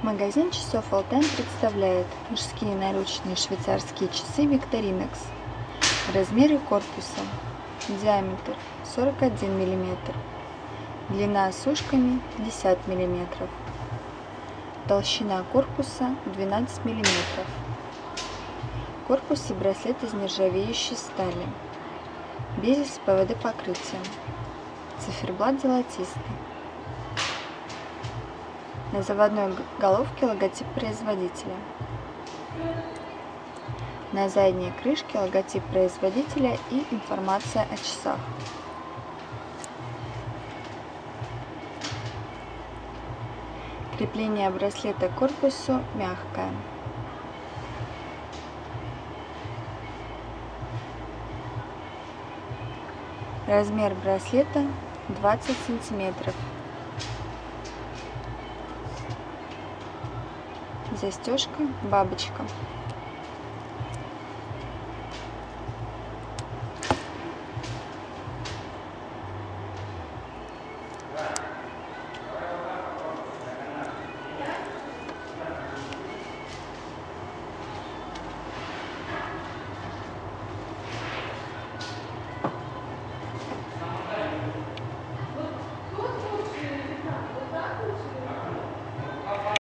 Магазин часов Алтайн представляет мужские наручные швейцарские часы Victorinox. Размеры корпуса: диаметр 41 мм, длина с ушками 50 мм, толщина корпуса 12 мм. Корпус и браслет из нержавеющей стали, безель с ПВД-покрытием, циферблат золотистый. На заводной головке логотип производителя. На задней крышке логотип производителя и информация о часах. Крепление браслета к корпусу мягкое. Размер браслета 20 сантиметров. Застежка бабочка.